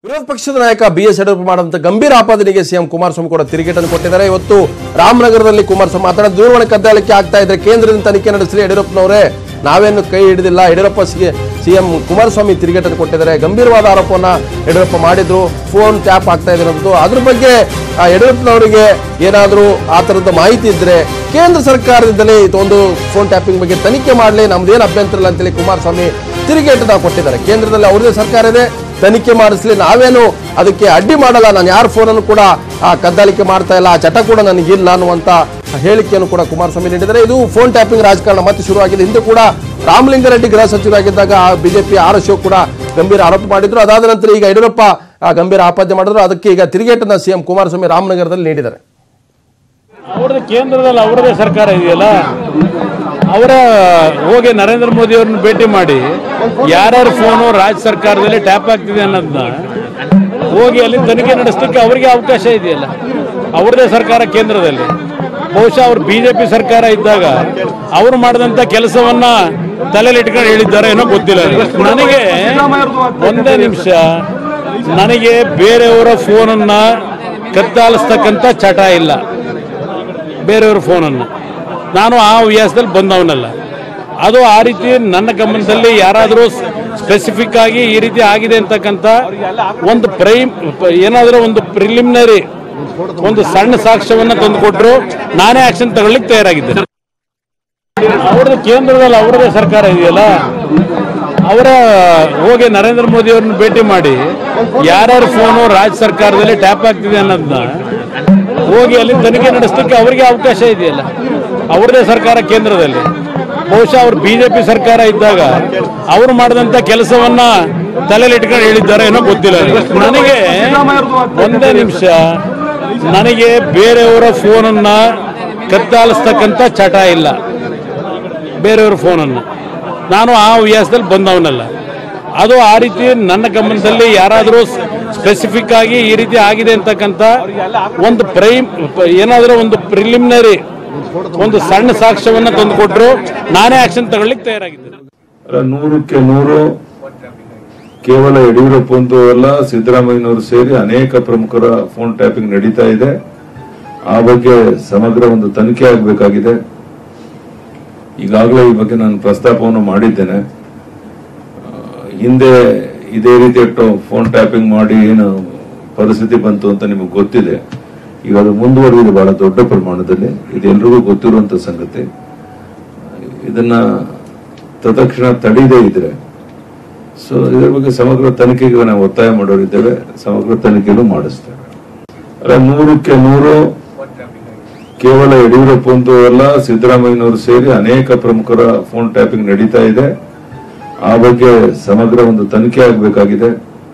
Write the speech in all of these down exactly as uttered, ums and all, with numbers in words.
ವಿರೋಧ ಪಕ್ಷದ ನಾಯಕ ಬಿ ಎಸ್ ಯಡ್ಯೂರಪ್ಪ ಮಾಡಿದಂತ ಗಂಭೀರ ಆಪಾದನೆಗೆ ಸಿಎಂ ಕುಮಾರಸ್ವಾಮಿ ಕೂಡ ತಿರುಗೇಟನ್ನು ಕೊಟ್ಟಿದ್ದಾರೆ. ಇವತ್ತು ರಾಮನಗರದಲ್ಲಿ ಕುಮಾರಸ್ವಾಮಿ ಮಾತನಾಡಿ ದೂರವಾಣಿ ಕದ್ದಾಲಿಕೆ ಆಗ್ತಾ ಇದ್ರೆ ಕೇಂದ್ರದಿಂದ ತನಿಖೆ ನಡೆಸಲಿ ಯಡಿಯೂರಪ್ಪನವರೇ, ನಾವೇನು ಕೈ ಹಿಡಿದಿಲ್ಲ. ಯಡಿಯೂರಪ್ಪ ಸಿಎಂ ಕುಮಾರಸ್ವಾಮಿ ತಿರುಗೇಟನ್ನು ಕೊಟ್ಟಿದ್ದಾರೆ. ಗಂಭೀರವಾದ ಆರೋಪವನ್ನ ಯಡಿಯೂರಪ್ಪ ಮಾಡಿದ್ರು. ಫೋನ್ ಟ್ಯಾಪ್ ಆಗ್ತಾ ಇದೆ ಅನ್ನೋದು, ಅದ್ರ ಬಗ್ಗೆ ಯಡಿಯೂರಪ್ಪನವರಿಗೆ ಏನಾದರೂ ಆ ಥರದ ಮಾಹಿತಿ ಇದ್ರೆ ಕೇಂದ್ರ ಸರ್ಕಾರದಿಂದಲೇ ಒಂದು ಫೋನ್ ಟ್ಯಾಪಿಂಗ್ ಬಗ್ಗೆ ತನಿಖೆ ಮಾಡಲಿ, ನಮ್ದೇನು ಅಭ್ಯಂತರ ಇಲ್ಲ ಅಂತೇಳಿ ಕುಮಾರಸ್ವಾಮಿ ತಿರುಗೇಟನ್ನು ಕೊಟ್ಟಿದ್ದಾರೆ. ಕೇಂದ್ರದಲ್ಲಿ ಅವ್ರದೇ ಸರ್ಕಾರ ಇದೆ, ತನಿಖೆ ಮಾಡಿಸ್ಲಿ, ನಾವೇನು ಅದಕ್ಕೆ ಅಡ್ಡಿ ಮಾಡಲ್ಲ, ನಾನು ಯಾರ ಫೋನನ್ನು ಕೂಡ ಆ ಕದ್ದಾಲಿಕೆ ಮಾಡ್ತಾ ಇಲ್ಲ, ಆ ಚಟ ಕೂಡ ನನಗಿಲ್ಲ ಅನ್ನುವಂತ ಹೇಳಿಕೆಯನ್ನು ಕೂಡ ಕುಮಾರಸ್ವಾಮಿ ನೀಡಿದ್ದಾರೆ. ಇದು ಫೋನ್ ಟ್ಯಾಪಿಂಗ್ ರಾಜಕಾರಣ ಮತ್ತೆ ಶುರುವಾಗಿದೆ. ಹಿಂದೆ ಕೂಡ ರಾಮಲಿಂಗಾರೆಡ್ಡಿ ಗೃಹ ಸಚಿವರಾಗಿದ್ದಾಗ ಬಿಜೆಪಿ ಆರ್ ಅಶೋಕ್ ಕೂಡ ಗಂಭೀರ ಆರೋಪ ಮಾಡಿದ್ರು. ಅದಾದ ನಂತರ ಈಗ ಯಡಿಯೂರಪ್ಪ ಗಂಭೀರ ಆಪಾದನೆ ಮಾಡಿದ್ರು. ಅದಕ್ಕೆ ಈಗ ತಿರುಗೇಟನ್ನ ಸಿಎಂ ಕುಮಾರಸ್ವಾಮಿ ರಾಮನಗರದಲ್ಲಿ ನೀಡಿದ್ದಾರೆ. ಅವ್ರದ್ದು ಕೇಂದ್ರದಲ್ಲಿ ಅವರದೇ ಸರ್ಕಾರ ಇದೆಯಲ್ಲ, ಅವರ ಹೋಗಿ ನರೇಂದ್ರ ಮೋದಿ ಅವ್ರನ್ನ ಭೇಟಿ ಮಾಡಿ ಯಾರ್ಯಾರ ಫೋನು ರಾಜ್ಯ ಸರ್ಕಾರದಲ್ಲಿ ಟ್ಯಾಪ್ ಆಗ್ತಿದೆ ಅನ್ನೋದನ್ನ ಹೋಗಿ ಅಲ್ಲಿ ತನಿಖೆ ನಡೆಸಲಿಕ್ಕೆ ಅವರಿಗೆ ಅವಕಾಶ ಇದೆಯಲ್ಲ. ಅವ್ರದೇ ಸರ್ಕಾರ ಕೇಂದ್ರದಲ್ಲಿ. ಬಹುಶಃ ಅವ್ರು ಬಿಜೆಪಿ ಸರ್ಕಾರ ಇದ್ದಾಗ ಅವರು ಮಾಡಿದಂತ ಕೆಲಸವನ್ನ ತಲೆಯಲ್ಲಿ ಇಟ್ಕೊಂಡು ಹೇಳಿದ್ದಾರೆ ಏನೋ ಗೊತ್ತಿಲ್ಲ ನನಗೆ. ಒಂದೇ ನಿಮಿಷ, ನನಗೆ ಬೇರೆಯವರ ಫೋನನ್ನ ಕದ್ದಾಲಿಸ್ತಕ್ಕಂಥ ಚಟ ಇಲ್ಲ. ಬೇರೆಯವ್ರ ಫೋನನ್ನು ನಾನು ಆ ವ್ಯಾಸದಲ್ಲಿ ಬಂದವನಲ್ಲ. ಅದು ಆ ರೀತಿ ನನ್ನ ಗಮನದಲ್ಲಿ ಯಾರಾದರೂ ಸ್ಪೆಸಿಫಿಕ್ ಆಗಿ ಈ ರೀತಿ ಆಗಿದೆ ಅಂತಕ್ಕಂಥ ಒಂದು ಪ್ರೈಮ್ ಏನಾದರೂ ಒಂದು ಪ್ರಿಲಿಮಿನರಿ ಒಂದು ಸಣ್ಣ ಸಾಕ್ಷ್ಯವನ್ನು ತಂದುಕೊಟ್ರು ನಾನೇ ಆಕ್ಷನ್ ತಗೊಳ್ಳಿಕ್ಕೆ ತಯಾರಾಗಿದ್ದೇನೆ. ಅವ್ರದ್ದು ಕೇಂದ್ರದಲ್ಲಿ ಅವರದೇ ಸರ್ಕಾರ ಇದೆಯಲ್ಲ, ಅವರ ಹೋಗಿ ನರೇಂದ್ರ ಮೋದಿ ಅವ್ರನ್ನ ಭೇಟಿ ಮಾಡಿ ಯಾರ್ಯಾರ ಫೋನು ರಾಜ್ಯ ಸರ್ಕಾರದಲ್ಲಿ ಟ್ಯಾಪ್ ಆಗ್ತಿದೆ ಅನ್ನೋದನ್ನ ಹೋಗಿ ಅಲ್ಲಿ ತನಿಖೆ ನಡೆಸಲಿಕ್ಕೆ ಅವರಿಗೆ ಅವಕಾಶ ಇದೆಯಲ್ಲ. ಅವ್ರದೇ ಸರ್ಕಾರ ಕೇಂದ್ರದಲ್ಲಿ. ಬಹುಶಃ ಅವ್ರು ಬಿಜೆಪಿ ಸರ್ಕಾರ ಇದ್ದಾಗ ಅವರು ಮಾಡಿದಂತ ಕೆಲಸವನ್ನ ತಲೆಯಲ್ಲಿ ಇಟ್ಕೊಂಡು ಹೇಳಿದ್ದಾರೆ ಏನೋ ಗೊತ್ತಿಲ್ಲ ನನಗೆ. ಒಂದೇ ನಿಮಿಷ, ನನಗೆ ಬೇರೆಯವರ ಫೋನನ್ನ ಕದ್ದಾಲಿಸ್ತಕ್ಕಂಥ ಚಟ ಇಲ್ಲ. ಬೇರೆಯವ್ರ ಫೋನನ್ನು ನಾನು ಆ ವ್ಯಾಸದಲ್ಲಿ ಬಂದವನಲ್ಲ. ಅದು ಆ ರೀತಿ ನನ್ನ ಗಮನದಲ್ಲಿ ಯಾರಾದರೂ ಸ್ಪೆಸಿಫಿಕ್ ಆಗಿ ಈ ರೀತಿ ಆಗಿದೆ ಅಂತಕ್ಕಂಥ ಒಂದು ಪ್ರೈಮ್ ಏನಾದರೂ ಒಂದು ಪ್ರಿಲಿಮಿನರಿ ಒಂದು ಸಣ್ಣ ಸಾಕ್ಷ್ಯವನ್ನ ತಂದುಕೊಟ್ರು ನಾನೇ ಆಕ್ಷನ್ ತಗೊಳ್ಳಿಕ್ಕೆ ತಯಾರಾಗಿದ್ದೇನೆ. ನೂರಕ್ಕೆ ನೂರು ಕೇವಲ ಯಡಿಯೂರಪ್ಪ ಒಂದು ಅಲ್ಲ, ಸಿದ್ದರಾಮಯ್ಯನವರು ಸೇರಿ ಅನೇಕ ಪ್ರಮುಖರ ಫೋನ್ ಟ್ಯಾಪಿಂಗ್ ನಡೀತಾ ಇದೆ. ಆ ಬಗ್ಗೆ ಸಮಗ್ರ ಒಂದು ತನಿಖೆ ಆಗಬೇಕಾಗಿದೆ. ಈಗಾಗಲೇ ಈ ಬಗ್ಗೆ ನಾನು ಪ್ರಸ್ತಾಪವನ್ನು ಮಾಡಿದ್ದೇನೆ. ಹಿಂದೆ ಇದೇ ರೀತಿ ಫೋನ್ ಟ್ಯಾಪಿಂಗ್ ಮಾಡಿ ಏನು ಪರಿಸ್ಥಿತಿ ಬಂತು ಅಂತ ನಿಮಗೆ ಗೊತ್ತಿದೆ. ಈಗ ಅದು ಮುಂದುವರೆದಿದೆ ಬಹಳ ದೊಡ್ಡ ಪ್ರಮಾಣದಲ್ಲಿ. ಇದೆಲ್ಲರಿಗೂ ಗೊತ್ತಿರುವಂತ ಸಂಗತಿ. ಇದನ್ನ ತತ್ಕ್ಷಣ ತಡೆಯದೇ ಇದ್ರೆ ಸೊ ಇದರ ಬಗ್ಗೆ ಸಮಗ್ರ ತನಿಖೆಗೆ ನಾವು ಒತ್ತಾಯ ಮಾಡೋರಿದ್ದೇವೆ. ಸಮಗ್ರ ತನಿಖೆನೂ ಮಾಡಿಸ್ತೇವೆ. ಅಲ್ಲ, ನೂರಕ್ಕೆ ನೂರು ಕೇವಲ ಯಡಿಯೂರಪ್ಪ ಒಂದು ಅಲ್ಲ, ಸಿದ್ದರಾಮಯ್ಯನವರು ಸೇರಿ ಅನೇಕ ಪ್ರಮುಖರ ಫೋನ್ ಟ್ಯಾಪಿಂಗ್ ನಡೀತಾ ಇದೆ. ಆ ಬಗ್ಗೆ ಸಮಗ್ರ ಒಂದು ತನಿಖೆ ಆಗಬೇಕಾಗಿದೆ.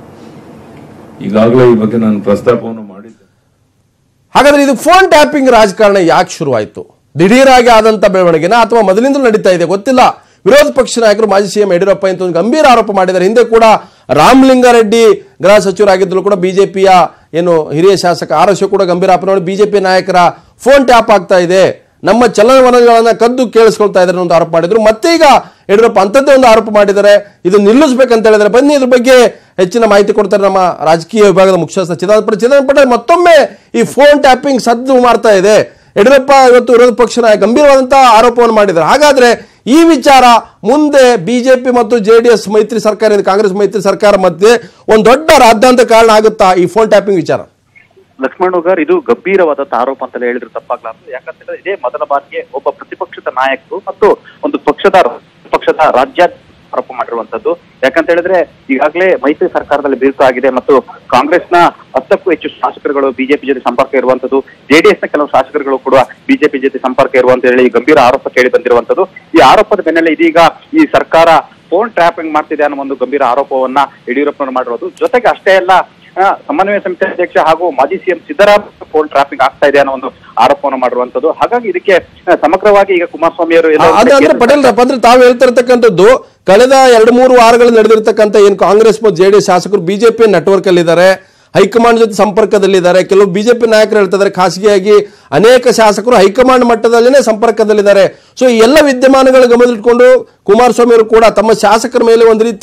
ಈಗಾಗಲೇ ಈ ಬಗ್ಗೆ ನಾನು ಪ್ರಸ್ತಾಪವನ್ನು ಮಾಡಿದ್ದೆ. ಹಾಗಾದ್ರೆ ಇದು ಫೋನ್ ಟ್ಯಾಪಿಂಗ್ ರಾಜಕಾರಣ ಯಾಕೆ ಶುರುವಾಯಿತು? ದಿಢೀರಾಗಿ ಆದಂತ ಬೆಳವಣಿಗೆನ ಅಥವಾ ಮೊದಲಿಂದಲೂ ನಡೀತಾ ಇದೆ ಗೊತ್ತಿಲ್ಲ. ವಿರೋಧ ಪಕ್ಷ ನಾಯಕರು ಮಾಜಿ ಸಿಎಂ ಯಡಿಯೂರಪ್ಪ ಅಂತ ಒಂದು ಗಂಭೀರ ಆರೋಪ ಮಾಡಿದ್ದಾರೆ. ಹಿಂದೆ ಕೂಡ ರಾಮಲಿಂಗಾರೆಡ್ಡಿ ಗೃಹ ಸಚಿವರಾಗಿದ್ದರೂ ಕೂಡ ಬಿಜೆಪಿಯ ಏನು ಹಿರಿಯ ಶಾಸಕ ಆರ್ ಅಶೋಕ್ ಕೂಡ ಗಂಭೀರ ಆರೋಪ ಮಾಡಿ ಬಿಜೆಪಿ ನಾಯಕರ ಫೋನ್ ಟ್ಯಾಪ್ ಆಗ್ತಾ ಇದೆ, ನಮ್ಮ ಚಲನವಲನಗಳನ್ನ ಕದ್ದು ಕೇಳಿಸ್ಕೊಳ್ತಾ ಇದ್ದಾರೆ ಒಂದು ಆರೋಪ ಮಾಡಿದ್ರು. ಮತ್ತೆ ಈಗ ಯಡಿಯೂರಪ್ಪ ಅಂಥದ್ದೇ ಒಂದು ಆರೋಪ ಮಾಡಿದ್ದಾರೆ. ಇದು ನಿಲ್ಲಿಸಬೇಕಂತ ಹೇಳಿದ್ರೆ ಬನ್ನಿ ಇದ್ರ ಬಗ್ಗೆ ಹೆಚ್ಚಿನ ಮಾಹಿತಿ ಕೊಡ್ತಾರೆ ನಮ್ಮ ರಾಜಕೀಯ ವಿಭಾಗದ ಮುಖ್ಯಸ್ಥ ಚಿದಂಬರ ಚಿದಂಬರ ಪಟೇಲ್. ಮತ್ತೊಮ್ಮೆ ಈ ಫೋನ್ ಟ್ಯಾಪಿಂಗ್ ಸದ್ದು ಮಾಡ್ತಾ ಇದೆ. ಯಡಿಯೂರಪ್ಪ ಇವತ್ತು ವಿರೋಧ ಪಕ್ಷ ನಾಯಕ ಗಂಭೀರವಾದಂತಹ ಆರೋಪವನ್ನು ಮಾಡಿದ್ದಾರೆ. ಹಾಗಾದ್ರೆ ಈ ವಿಚಾರ ಮುಂದೆ ಬಿಜೆಪಿ ಮತ್ತು ಜೆಡಿಎಸ್ ಮೈತ್ರಿ ಸರ್ಕಾರ, ಕಾಂಗ್ರೆಸ್ ಮೈತ್ರಿ ಸರ್ಕಾರ ಮಧ್ಯೆ ಒಂದು ದೊಡ್ಡ ರಾದ್ಧಾಂತ ಕಾರಣ ಆಗುತ್ತಾ ಈ ಫೋನ್ ಟ್ಯಾಪಿಂಗ್ ವಿಚಾರ? ಲಕ್ಷ್ಮಣ್, ಇದು ಗಂಭೀರವಾದ ಆರೋಪ ಅಂತ ಹೇಳಿದ್ರು ತಪ್ಪಾಗ್ಲಾರ್ದು. ಯಾಕಂತಂದ್ರೆ ಇದೇ ಮೊದಲ ಬಾರಿಗೆ ಒಬ್ಬ ಪ್ರತಿಪಕ್ಷದ ನಾಯಕರು ಮತ್ತು ಒಂದು ಪಕ್ಷದ ಪಕ್ಷದ ರಾಜ್ಯ ಆರೋಪ ಮಾಡಿರುವಂತದ್ದು. ಯಾಕಂತ ಹೇಳಿದ್ರೆ ಈಗಾಗಲೇ ಮೈತ್ರಿ ಸರ್ಕಾರದಲ್ಲಿ ಬಿರುಕು ಆಗಿದೆ ಮತ್ತು ಕಾಂಗ್ರೆಸ್ನ ಹತ್ತಕ್ಕೂ ಹೆಚ್ಚು ಶಾಸಕರುಗಳು ಬಿಜೆಪಿ ಜೊತೆ ಸಂಪರ್ಕ ಇರುವಂತದ್ದು, ಜೆಡಿಎಸ್ ನ ಕೆಲವು ಶಾಸಕರುಗಳು ಕೂಡ ಬಿಜೆಪಿ ಜೊತೆ ಸಂಪರ್ಕ ಇರುವಂತ ಹೇಳಿ ಗಂಭೀರ ಆರೋಪ ಕೇಳಿ ಬಂದಿರುವಂತದ್ದು. ಈ ಆರೋಪದ ಬೆನ್ನಲ್ಲೇ ಇದೀಗ ಈ ಸರ್ಕಾರ ಫೋನ್ ಟ್ರ್ಯಾಪಿಂಗ್ ಮಾಡ್ತಿದೆ ಅನ್ನೋ ಒಂದು ಗಂಭೀರ ಆರೋಪವನ್ನ ಯಡಿಯೂರಪ್ಪನವರು ಮಾಡಿರೋದು. ಜೊತೆಗೆ ಅಷ್ಟೇ ಅಲ್ಲ, ಸಮನ್ವಯ ಸಮಿತಿ ಅಧ್ಯಕ್ಷ ಹಾಗೂ ಮಾಜಿ ಸಿಎಂ ಸಿದ್ದರಾಮಯ್ಯ ಫೋನ್ ಟ್ರಾಫಿಕ್ ಆಗ್ತಾ ಇದೆ ಅನ್ನೋ ಒಂದು ಆರೋಪವನ್ನು ಮಾಡಿರುವಂತದ್ದು. ಹಾಗಾಗಿ ಇದಕ್ಕೆ ಸಮಗ್ರವಾಗಿ ಈಗ ಕುಮಾರಸ್ವಾಮಿ ಅವರು ಪಟೇಲ್ ಅಂದ್ರೆ ತಾವು ಹೇಳ್ತಿರ್ತಕ್ಕಂಥದ್ದು ಕಳೆದ ಎರಡು ಮೂರು ವಾರಗಳು ನಡೆದಿರ್ತಕ್ಕಂಥ ಏನು ಕಾಂಗ್ರೆಸ್ ಮತ್ತು ಜೆಡಿಎಸ್ ಶಾಸಕರು ಬಿಜೆಪಿ ನೆಟ್ವರ್ಕ್ ಅಲ್ಲಿ ಇದ್ದಾರೆ, ಹೈಕಮಾಂಡ್ ಜೊತೆ ಸಂಪರ್ಕದಲ್ಲಿದ್ದಾರೆ. ಕೆಲವು ಬಿಜೆಪಿ ನಾಯಕರು ಹೇಳ್ತಿದ್ದಾರೆ ಖಾಸಗಿಯಾಗಿ ಅನೇಕ ಶಾಸಕರು ಹೈಕಮಾಂಡ್ ಮಟ್ಟದಲ್ಲೇ ಸಂಪರ್ಕದಲ್ಲಿದ್ದಾರೆ. ಸೊ ಈ ಎಲ್ಲ ವಿದ್ಯಮಾನಗಳ ಗಮನದಲ್ಲಿಟ್ಕೊಂಡು ಕುಮಾರಸ್ವಾಮಿ ಅವರು ಕೂಡ ತಮ್ಮ ಶಾಸಕರ ಮೇಲೆ ಒಂದು ರೀತಿಯ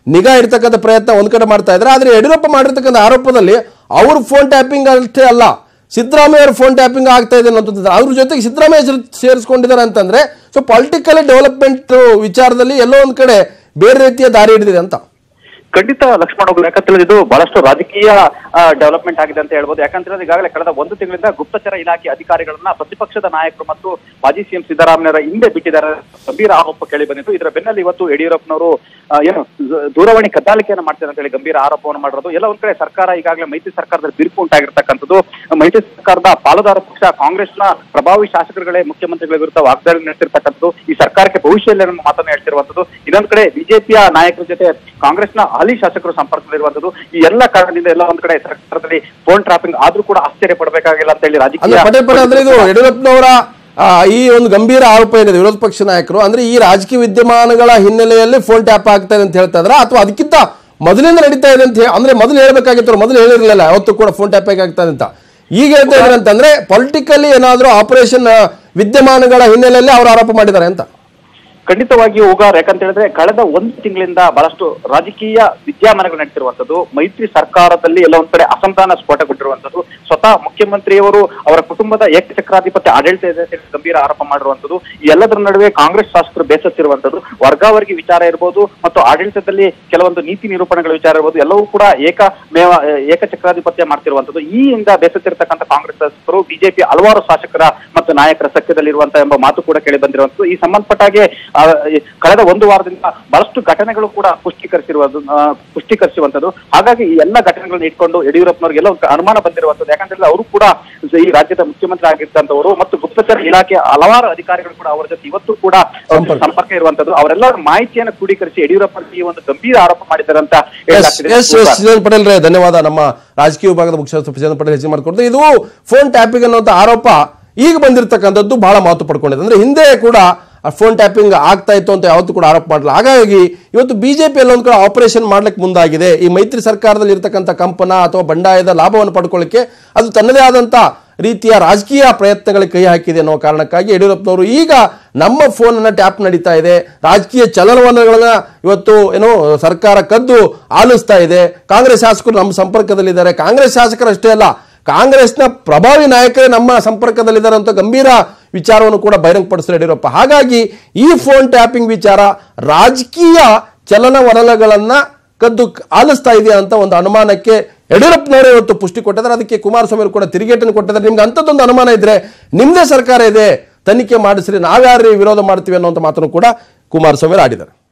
ನಿಗಾ ಇಡ್ತಕ್ಕಂಥ ಪ್ರಯತ್ನ ಒಂದ್ ಕಡೆ ಮಾಡ್ತಾ ಇದ್ದಾರೆ. ಆದ್ರೆ ಯಡಿಯೂರಪ್ಪ ಮಾಡಿರ್ತಕ್ಕಂಥ ಆರೋಪದಲ್ಲಿ ಅವ್ರ ಫೋನ್ ಟ್ಯಾಪಿಂಗ್ ಅಷ್ಟೇ ಅಲ್ಲ, ಸಿದ್ದರಾಮಯ್ಯ ಅವ್ರ ಫೋನ್ ಟ್ಯಾಪಿಂಗ್ ಆಗ್ತಾ ಇದೆ ಅನ್ನೋದು, ಅವ್ರ ಜೊತೆಗೆ ಸಿದ್ದರಾಮಯ್ಯ ಸೇರಿಸ್ಕೊಂಡಿದ್ದಾರೆ ಅಂತಂದ್ರೆ ಸೊ ಪೊಲಿಟಿಕಲ್ ಡೆವಲಪ್ಮೆಂಟ್ ವಿಚಾರದಲ್ಲಿ ಎಲ್ಲೋ ಒಂದ್ ಕಡೆ ಬೇರೆ ರೀತಿಯ ದಾರಿ ಹಿಡಿದಿದೆ ಅಂತ. ಖಂಡಿತ ಲಕ್ಷ್ಮಣ ಅವರು, ಯಾಕಂತ ಇದು ಬಹಳಷ್ಟು ರಾಜಕೀಯ ಡೆವಲಪ್ಮೆಂಟ್ ಆಗಿದೆ ಅಂತ ಹೇಳ್ಬೋದು. ಯಾಕಂತ ಈಗಾಗಲೇ ಕಳೆದ ಒಂದು ತಿಂಗಳಿಂದ ಗುಪ್ತಚರ ಇಲಾಖೆ ಅಧಿಕಾರಿಗಳನ್ನ ಪ್ರತಿಪಕ್ಷದ ನಾಯಕರು ಮತ್ತು ಮಾಜಿ ಸಿಎಂ ಸಿದ್ದರಾಮಯ್ಯರ ಹಿಂದೆ ಬಿಟ್ಟಿದ್ದಾರೆ ಗಂಭೀರ ಆರೋಪ ಕೇಳಿ ಬಂದಿತ್ತು. ಇದರ ಬೆನ್ನಲ್ಲಿ ಇವತ್ತು ಯಡಿಯೂರಪ್ಪನವರು ಏನು ದೂರವಾಣಿ ಕದ್ದಾಲಿಕೆಯನ್ನು ಮಾಡ್ತಾರೆ ಅಂತ ಹೇಳಿ ಗಂಭೀರ ಆರೋಪವನ್ನು ಮಾಡಿರೋದು. ಎಲ್ಲ ಒಂದ್ ಕಡೆ ಸರ್ಕಾರ ಈಗಾಗಲೇ ಮೈತ್ರಿ ಸರ್ಕಾರದಲ್ಲಿ ಬಿರುಕು ಉಂಟಾಗಿರ್ತಕ್ಕಂಥದ್ದು. ಮೈತ್ರಿ ಸರ್ಕಾರದ ಪಾಲುದಾರ ಪಕ್ಷ ಕಾಂಗ್ರೆಸ್ನ ಪ್ರಭಾವಿ ಶಾಸಕರುಗಳೇ ಮುಖ್ಯಮಂತ್ರಿಗಳ ವಿರುದ್ಧ ವಾಗ್ದಾಳಿ ನಡೆಸಿರ್ತಕ್ಕಂಥದ್ದು, ಈ ಸರ್ಕಾರಕ್ಕೆ ಭವಿಷ್ಯ ಇಲ್ಲ ಅನ್ನೋ ಮಾತನ್ನು ಹೇಳ್ತಿರುವಂತದ್ದು. ಇನ್ನೊಂದ್ ಕಡೆ ಬಿಜೆಪಿಯ ನಾಯಕರ ಜೊತೆ ಕಾಂಗ್ರೆಸ್ನ ಹಾಲಿ ಶಾಸಕರು ಸಂಪರ್ಕದಲ್ಲಿರುವಂತದ್ದು. ಈ ಎಲ್ಲ ಕಾರಣದಿಂದ ಎಲ್ಲ ಒಂದ್ ಕಡೆ ಸರ್ಕಾರದಲ್ಲಿ ಫೋನ್ ಟ್ರಾಪಿಂಗ್ ಆದ್ರೂ ಕೂಡ ಆಶ್ಚರ್ಯ ಪಡಬೇಕಾಗಿಲ್ಲ ಅಂತ ಹೇಳಿ ರಾಜಕೀಯ ಪದೇ ಪದೇ ಅಂದ್ರೆ ಇದು ಯಡಿಯೂರಪ್ಪನವರ ಈ ಒಂದು ಗಂಭೀರ ಆರೋಪ ಏನಿದೆ ವಿರೋಧ ಪಕ್ಷ ನಾಯಕರು ಅಂದ್ರೆ ಈ ರಾಜಕೀಯ ವಿದ್ಯಮಾನಗಳ ಹಿನ್ನೆಲೆಯಲ್ಲಿ ಫೋನ್ ಟ್ಯಾಪ್ ಆಗ್ತಾ ಇದೆ ಅಂತ ಹೇಳ್ತಾ ಇದ್ರ, ಅಥವಾ ಅದಕ್ಕಿಂತ ಮೊದಲಿಂದ ನಡೀತಾ ಇದೆ ಅಂತ ಅಂದ್ರೆ ಮೊದಲು ಹೇಳ್ಬೇಕಾಗಿತ್ತು, ಮೊದಲು ಹೇಳಿರ್ಲಿಲ್ಲ ಯಾವತ್ತೂ ಕೂಡ ಫೋನ್ ಟ್ಯಾಪ್ ಆಗ್ತಾ ಇದೆ ಅಂತ. ಈಗ ಹೇಳ್ತಾ ಇದ್ದಾರೆ ಅಂತಂದ್ರೆ ಪೊಲಿಟಿಕಲಿ ಏನಾದ್ರೂ ಆಪರೇಷನ್ ವಿದ್ಯಮಾನಗಳ ಹಿನ್ನೆಲೆಯಲ್ಲಿ ಅವರು ಆರೋಪ ಮಾಡಿದ್ದಾರೆ ಅಂತ. ಖಂಡಿತವಾಗಿಯೂ ಹೋಗಾರ್. ಯಾಕಂತ ಹೇಳಿದ್ರೆ ಕಳೆದ ಒಂದು ತಿಂಗಳಿಂದ ಬಹಳಷ್ಟು ರಾಜಕೀಯ ವಿದ್ಯಮಾನಗಳು ನಡೆಸಿರುವಂತದ್ದು, ಮೈತ್ರಿ ಸರ್ಕಾರದಲ್ಲಿ ಎಲ್ಲ ಒಂದ್ ಕಡೆ ಅಸಮಾಧಾನ ಸ್ಫೋಟಗೊಂಡಿರುವಂತದ್ದು, ಸ್ವತಃ ಮುಖ್ಯಮಂತ್ರಿಯವರು ಅವರ ಕುಟುಂಬದ ಏಕಚಕ್ರಾಧಿಪತ್ಯ ಆಡಳಿತ ಇದೆ ಅಂತ ಗಂಭೀರ ಆರೋಪ ಮಾಡಿರುವಂತದ್ದು. ಈ ಎಲ್ಲದರ ನಡುವೆ ಕಾಂಗ್ರೆಸ್ ಶಾಸಕರು ಬೇಸತ್ತಿರುವಂತದ್ದು, ವರ್ಗಾವರ್ಗಿ ವಿಚಾರ ಇರಬಹುದು ಮತ್ತು ಆಡಳಿತದಲ್ಲಿ ಕೆಲವೊಂದು ನೀತಿ ನಿರೂಪಣೆಗಳ ವಿಚಾರ ಇರಬಹುದು, ಎಲ್ಲವೂ ಕೂಡ ಏಕ ಮೇವ ಏಕಚಕ್ರಾಧಿಪತ್ಯ ಮಾಡ್ತಿರುವಂತದ್ದು. ಈ ಇಂದ ಬೇಸತ್ತಿರತಕ್ಕಂಥ ಕಾಂಗ್ರೆಸ್ ಶಾಸಕರು ಬಿಜೆಪಿ ಹಲವಾರು ಶಾಸಕರ ಮತ್ತು ನಾಯಕರ ಸಖ್ಯದಲ್ಲಿರುವಂತಹ ಎಂಬ ಮಾತು ಕೂಡ ಕೇಳಿ ಬಂದಿರುವಂತದ್ದು. ಈ ಸಂಬಂಧಪಟ್ಟಾಗೆ ಕಳೆದ ಒಂದು ವಾರದಿಂದ ಬಹಳಷ್ಟು ಘಟನೆಗಳು ಕೂಡ ಪುಷ್ಟೀಕರಿಸಿರುವುದು ಪುಷ್ಟೀಕರಿಸುವಂತದ್ದು. ಹಾಗಾಗಿ ಈ ಎಲ್ಲ ಘಟನೆಗಳನ್ನ ಇಟ್ಕೊಂಡು ಯಡಿಯೂರಪ್ಪನವ್ರಿಗೆ ಎಲ್ಲ ಅನುಮಾನ ಬಂದಿರುವಂತದ್ದು. ಯಾಕಂದ್ರೆ ಅವರು ಕೂಡ ಈ ರಾಜ್ಯದ ಮುಖ್ಯಮಂತ್ರಿ ಆಗಿರ್ತಂತವರು ಮತ್ತು ಗುಪ್ತಚರ ಇಲಾಖೆಯ ಹಲವಾರು ಅಧಿಕಾರಿಗಳು ಕೂಡ ಅವರ ಜೊತೆ ಇವತ್ತು ಕೂಡ ಸಂಪರ್ಕ ಇರುವಂತದ್ದು. ಅವರೆಲ್ಲರ ಮಾಹಿತಿಯನ್ನು ಕ್ರೋಢೀಕರಿಸಿ ಯಡಿಯೂರಪ್ಪ ಈ ಒಂದು ಗಂಭೀರ ಆರೋಪ ಮಾಡಿದ್ದಾರೆ ಅಂತ ಹೇಳಲಾಗ್ತಿದೆ. ಪಟೇಲ್ ರೇ ಧನ್ಯವಾದ. ನಮ್ಮ ರಾಜಕೀಯ ವಿಭಾಗದ ಮುಖ್ಯಸ್ಥ ಪ್ರಶಾಂತ್ ಪಟೇಲ್ ಹೆಚ್ಚಿಗೆ ಮಾಡಿಕೊಡ್ತಾರೆ. ಇದು ಫೋನ್ ಟ್ಯಾಪಿಂಗ್ ಅನ್ನುವಂಥ ಆರೋಪ ಈಗ ಬಂದಿರತಕ್ಕಂಥದ್ದು ಬಹಳ ಮಹತ್ವ ಪಡ್ಕೊಂಡಿದೆ. ಅಂದ್ರೆ ಹಿಂದೆ ಕೂಡ ಫೋನ್ ಟ್ಯಾಪಿಂಗ್ ಆಗ್ತಾ ಇತ್ತು ಅಂತ ಯಾವತ್ತೂ ಕೂಡ ಆರೋಪ ಮಾಡಲ್ಲ. ಹಾಗಾಗಿ ಇವತ್ತು ಬಿಜೆಪಿ ಎಲ್ಲೊಂದು ಕಡೆ ಆಪರೇಷನ್ ಮಾಡ್ಲಿಕ್ಕೆ ಮುಂದಾಗಿದೆ. ಈ ಮೈತ್ರಿ ಸರ್ಕಾರದಲ್ಲಿ ಇರತಕ್ಕಂಥ ಕಂಪನ ಅಥವಾ ಬಂಡಾಯದ ಲಾಭವನ್ನು ಪಡ್ಕೊಳ್ಳಿಕ್ಕೆ ಅದು ತನ್ನದೇ ಆದಂತ ರೀತಿಯ ರಾಜಕೀಯ ಪ್ರಯತ್ನಗಳಿಗೆ ಕೈ ಹಾಕಿದೆ ಅನ್ನೋ ಕಾರಣಕ್ಕಾಗಿ ಯಡಿಯೂರಪ್ಪನವರು ಈಗ ನಮ್ಮ ಫೋನ್ ಅನ್ನ ಟ್ಯಾಪ್ ನಡೀತಾ ಇದೆ, ರಾಜಕೀಯ ಚಲನವಲನಗಳನ್ನ ಇವತ್ತು ಏನೋ ಸರ್ಕಾರ ಕದ್ದು ಆಲಿಸ್ತಾ ಇದೆ, ಕಾಂಗ್ರೆಸ್ ಶಾಸಕರು ನಮ್ಮ ಸಂಪರ್ಕದಲ್ಲಿದ್ದಾರೆ, ಕಾಂಗ್ರೆಸ್ ಶಾಸಕರಷ್ಟೇ ಅಲ್ಲ ಕಾಂಗ್ರೆಸ್ನ ಪ್ರಭಾವಿ ನಾಯಕರೇ ನಮ್ಮ ಸಂಪರ್ಕದಲ್ಲಿದ್ದಾರೆ ಅಂತ ಗಂಭೀರ ವಿಚಾರವನ್ನು ಕೂಡ ಬಹಿರಂಗಪಡಿಸಿದ ಯಡಿಯೂರಪ್ಪ. ಹಾಗಾಗಿ ಈ ಫೋನ್ ಟ್ಯಾಪಿಂಗ್ ವಿಚಾರ ರಾಜಕೀಯ ಚಲನವಲನಗಳನ್ನ ಕದ್ದು ಆಲಿಸ್ತಾ ಇದೆಯಾ ಅಂತ ಒಂದು ಅನುಮಾನಕ್ಕೆ ಯಡಿಯೂರಪ್ಪನವರೇ ಇವತ್ತು ಪುಷ್ಟಿ ಕೊಟ್ಟಿದ್ದಾರೆ. ಅದಕ್ಕೆ ಕುಮಾರಸ್ವಾಮಿ ಕೂಡ ತಿರುಗೇಟನ್ನು ಕೊಟ್ಟಿದ್ದಾರೆ. ನಿಮ್ಗೆ ಅಂಥದ್ದೊಂದು ಅನುಮಾನ ಇದ್ರೆ ನಿಮ್ದೇ ಸರ್ಕಾರ ಇದೆ, ತನಿಖೆ ಮಾಡಿಸ್ರಿ, ನಾವ್ಯಾರು ವಿರೋಧ ಮಾಡ್ತೀವಿ ಅನ್ನೋಂಥ ಮಾತನ್ನು ಕೂಡ ಕುಮಾರಸ್ವಾಮಿ ಆಡಿದ್ದಾರೆ.